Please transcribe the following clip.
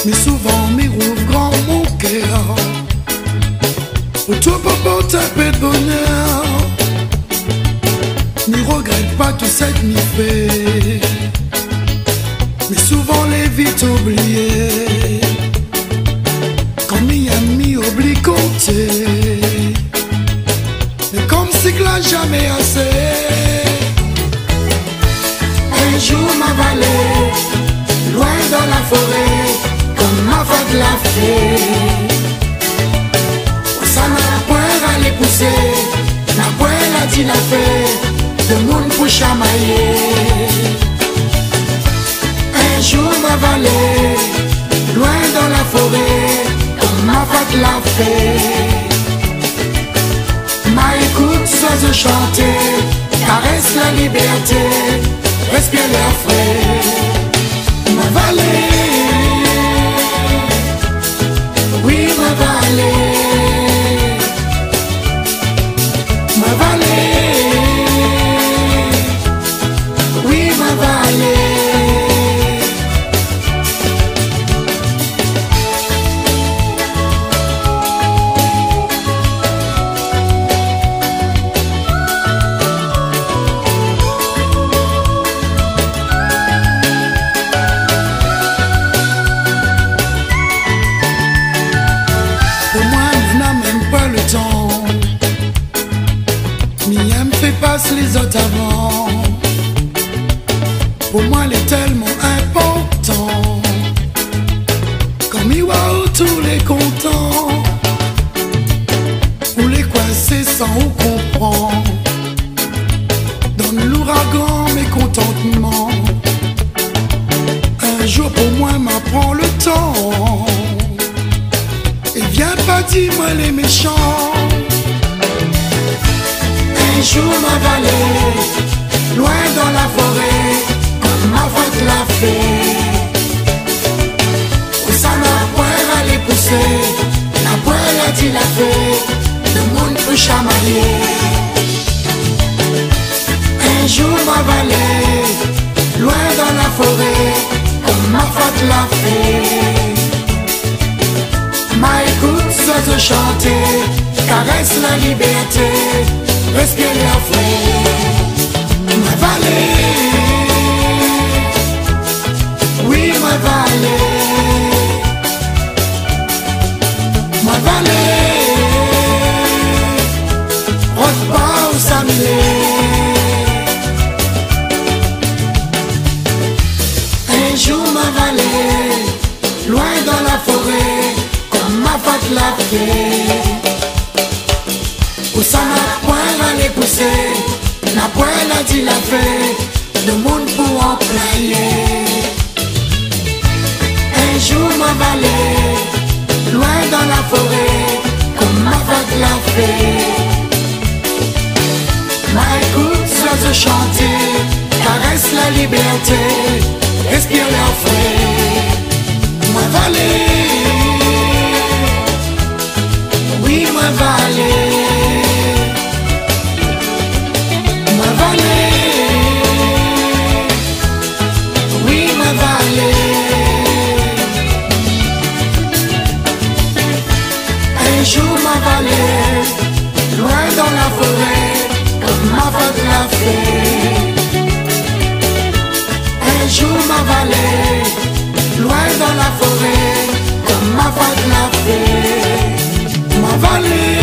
mais souvent m'y rouvre grand mon cœur. Pour toi, papa, t'as peu de bonheur. N'y regrette pas tout cette m'y fait, mais souvent les vite oubliés. Quand mes amis oublient compter, mais comme c'est que là jamais assez. Un jour ma vallée, loin dans la forêt, comme ma femme l'a fait. Ça n'a point à les pousser, n'a point la dit la fait, de monde pour chamailler. Un jour ma vallée, loin dans la forêt, comme ma femme l'a fait. Ma écoute sans chanter, caresse la liberté, respire l'air frais. Ma vallée, oui ma vallée, ma vallée, oui ma vallée. Mia me fait passer les autres avant. Pour moi, elle est tellement important. Comme Iwao, tous les contents, ou les coincés sans ou comprendre. Dans l'ouragan, mécontentement. Un jour pour moi, m'apprend le temps. Et viens pas dis-moi les méchants. Un jour ma vallée, loin dans la forêt, comme ma faute l'a fait. Où ça n'a point à les pousser, n'a point la dit la fait, le monde peut chamailler. Un jour ma vallée, loin dans la forêt, comme ma faute l'a fait. Ma écoute sans chanter, caresse la liberté, respire l'air frais. Ma vallée, oui ma vallée, ma vallée, rote pas où s'amener. Un jour ma vallée, loin dans la forêt, comme ma fête l'a fait. Où ça n'a point à les pousser, n'a point la dit la fait, le monde pour employer. Un jour ma vallée, loin dans la forêt, comme ma fête l'a fait. Ma écoute sans chanter, caresse la liberté, respire l'air frais. Ma vallée, oui ma vallée, ma vallée, oui ma vallée. Un jour ma vallée, loin dans la forêt, comme ma fête l'a fait. Un jour ma vallée, loin dans la forêt, comme ma fête l'a fait. Ma vallée,